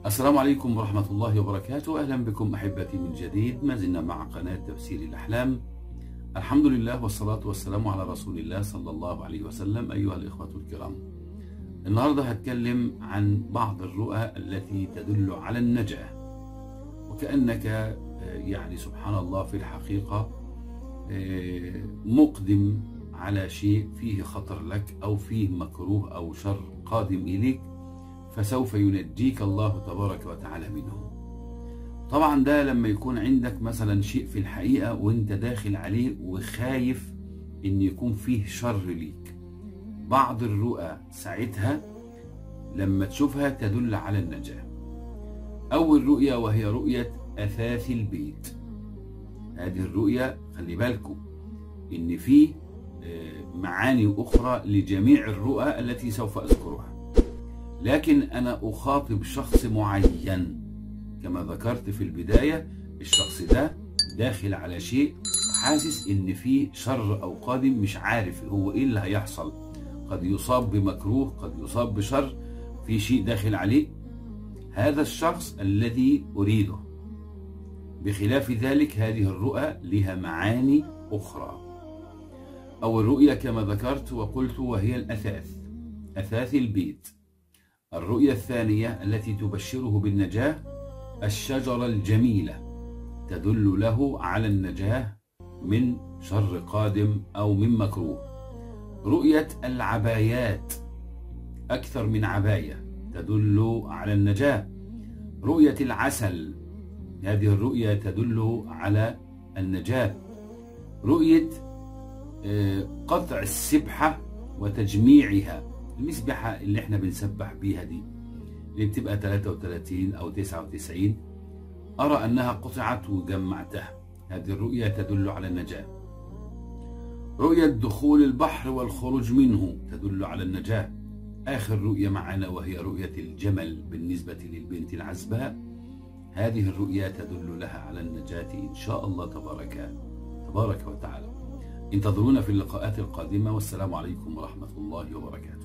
السلام عليكم ورحمة الله وبركاته. أهلا بكم أحبتي من جديد، ما زلنا مع قناة تفسير الأحلام. الحمد لله والصلاة والسلام على رسول الله صلى الله عليه وسلم. أيها الإخوة الكرام، النهاردة هتكلم عن بعض الرؤى التي تدل على النجاة، وكأنك يعني سبحان الله في الحقيقة مقدم على شيء فيه خطر لك أو فيه مكروه أو شر قادم إليك، فسوف ينجيك الله تبارك وتعالى منه. طبعا ده لما يكون عندك مثلا شيء في الحقيقة وانت داخل عليه وخايف ان يكون فيه شر ليك، بعض الرؤى ساعتها لما تشوفها تدل على النجاة. اول رؤية وهي رؤية اثاث البيت. هذه الرؤية خلي بالكم ان في معاني اخرى لجميع الرؤى التي سوف اذكرها، لكن أنا أخاطب شخص معين. كما ذكرت في البداية، الشخص ده داخل على شيء حاسس إن فيه شر أو قادم، مش عارف هو إيه اللي هيحصل. قد يصاب بمكروه، قد يصاب بشر، في شيء داخل عليه. هذا الشخص الذي أريده. بخلاف ذلك هذه الرؤى لها معاني أخرى. أول رؤية كما ذكرت وقلت وهي الأثاث، أثاث البيت. الرؤية الثانية التي تبشره بالنجاة الشجرة الجميلة، تدل له على النجاة من شر قادم أو من مكروه. رؤية العبايات، أكثر من عباية، تدل على النجاة. رؤية العسل، هذه الرؤية تدل على النجاة. رؤية قطع السبحة وتجميعها، المسبحة اللي احنا بنسبح بيها دي اللي بتبقى 33 أو 99، أرى أنها قطعت وجمعتها، هذه الرؤية تدل على النجاة. رؤية دخول البحر والخروج منه تدل على النجاة. آخر رؤية معنا وهي رؤية الجمل بالنسبة للبنت العزباء، هذه الرؤية تدل لها على النجاة إن شاء الله تبارك وتعالى. انتظرونا في اللقاءات القادمة، والسلام عليكم ورحمة الله وبركاته.